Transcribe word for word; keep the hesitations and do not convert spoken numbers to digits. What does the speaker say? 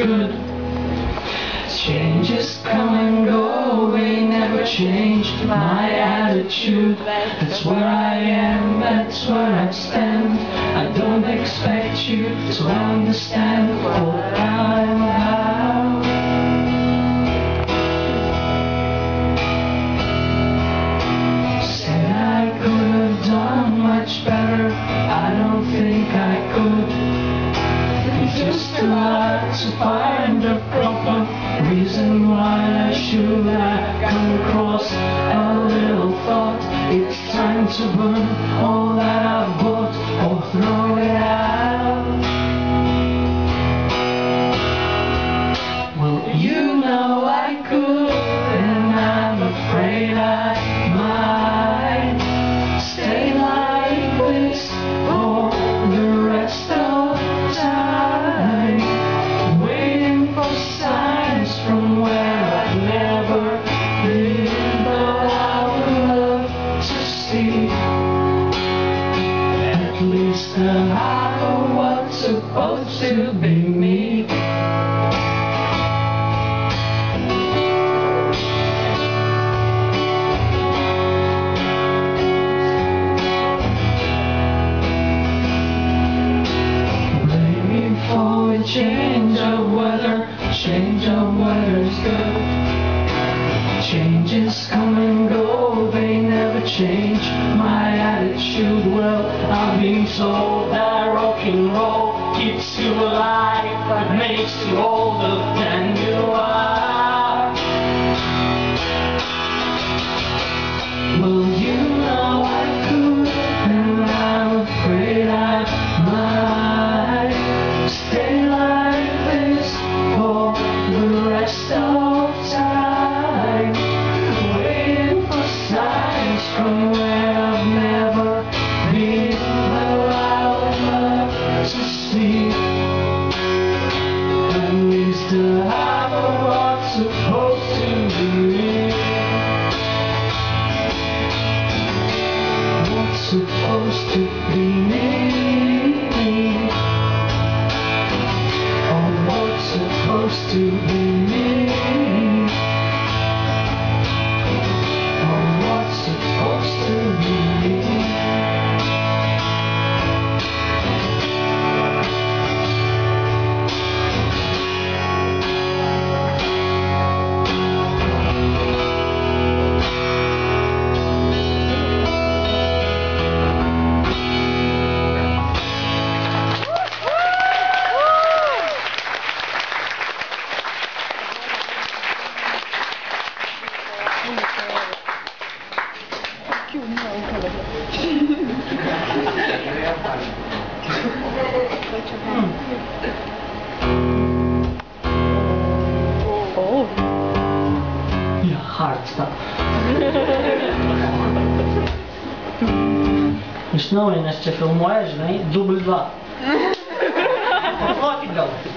good. Changes come and go, they never changed my attitude. That's where I am, that's where I stand. I don't expect you to understand what I'm about. Said I could have done much better, I don't think I could. It's just too hard to find a proper reason why I should have come across a little thought. It's time to burn all that I've bought or throw it out. Well, you know I could, and I'm afraid I might stay like this for the rest of time, waiting for signs from where I've never been, but I would love to see at least a half of what's supposed to be me. Change of weather, change of weather's good. Changes come and go, they never change my attitude. Well, I've been told that rock and roll keeps you alive, but makes you older than you are. Well, you know I could, and I'm afraid I might stay like this for the rest of time, waiting for signs from where I've never been, but I would love to see at least a half of what's supposed to be. What's supposed to be me? Supposed to be me, or what's supposed to be me. Oh. Yeah, hard stuff. Знову не ще фільмуєш, дубль два.